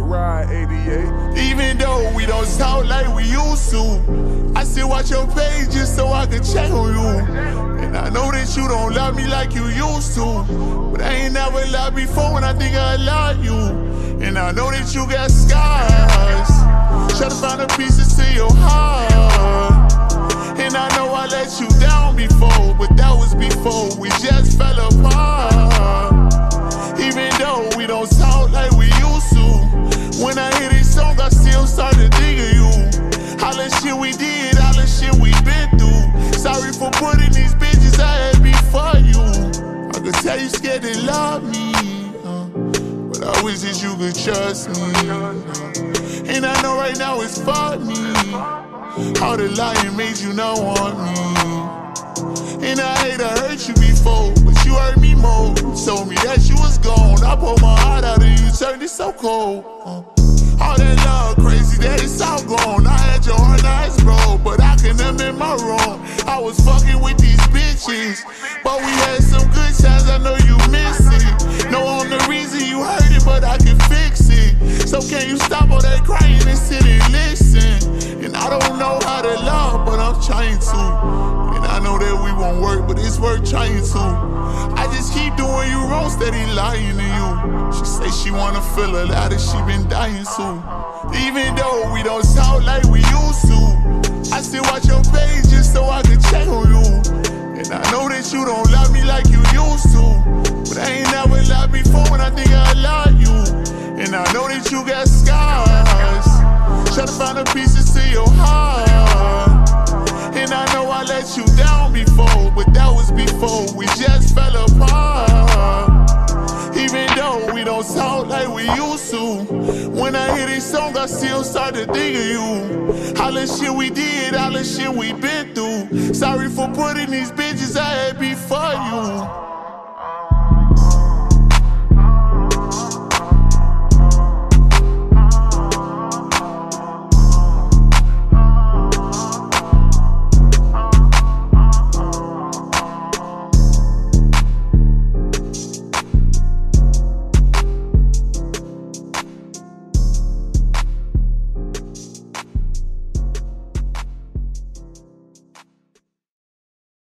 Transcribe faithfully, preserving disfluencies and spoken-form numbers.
ride, eighty-eight. Even though we don't talk like we used to, I still watch your page just so I can check on you. And I know that you don't love me like you used to, but I ain't never loved before when I think I love you. And I know that you got scars, try to find the pieces to your heart. And I know I let you down before, but that was before we just fell apart. Even though we don't talk like we used to, when I hear this song I still start to think of you. All the shit we did, all the shit we been through. Sorry for putting these bitches I had before you. I could tell you scared to love me, uh, but I wish that you could trust me, uh, and I know right now it's fuck me. All the lying made you not want me, and I hate to hurt you before, but you hurt me more. You told me that you was gone, I pulled my heart out and you turned it so cold, uh. All that love crazy, that it's all gone. I had your heart, now it's broke, but I can admit my wrong. I was fucking with these bitches, but we had some good times, I know you miss it. No, I'm the reason you hurt it, but I can fix it. So can you stop all that crying and sit and listen? And I don't know how to love, but I'm trying to. And I know that we won't work, but it's worth trying to. I just keep doing you wrong, steady lying to you. She say she wanna feel a lot, and she been dying to. Even though we don't talk like we used to, I still watch your page just so I can check on you. And I know that you don't love me like you used to, but I ain't never loved before when I think I love you. And I know that you got scars, try to find the pieces to your heart. And I know I let you down before, but that was before we just fell apart. Even though we don't talk like we used to, when I hear this song I still start to think of you. All the shit we did, all the shit we been through. Sorry for putting these bitches I had before you.